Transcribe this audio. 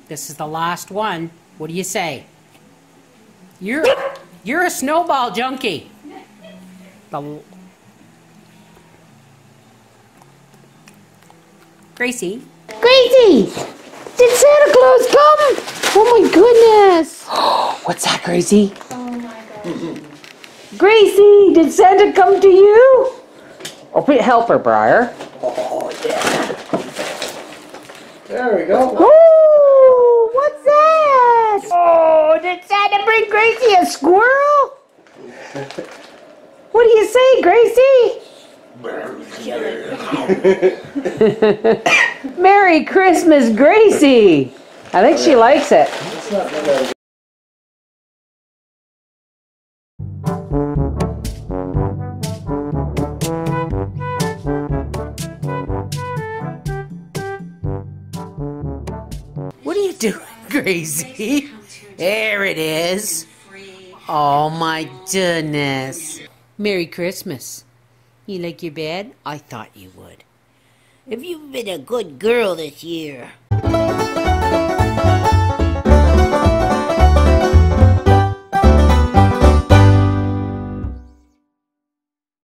This is the last one. What do you say? You're a snowball junkie. Gracie. Gracie! Did Santa Claus come? Oh my goodness! What's that, Gracie? Oh my God. Gracie, did Santa come to you? Oh, help her, Briar. Oh, yeah. There we go. Oh, what's that? Oh, did Santa bring Gracie a squirrel? What do you say, Gracie? Merry Christmas, Gracie. I think she likes it. What are you doing, Gracie? There it is. Oh my goodness. Merry Christmas. You like your bed? I thought you would. Have you been a good girl this year?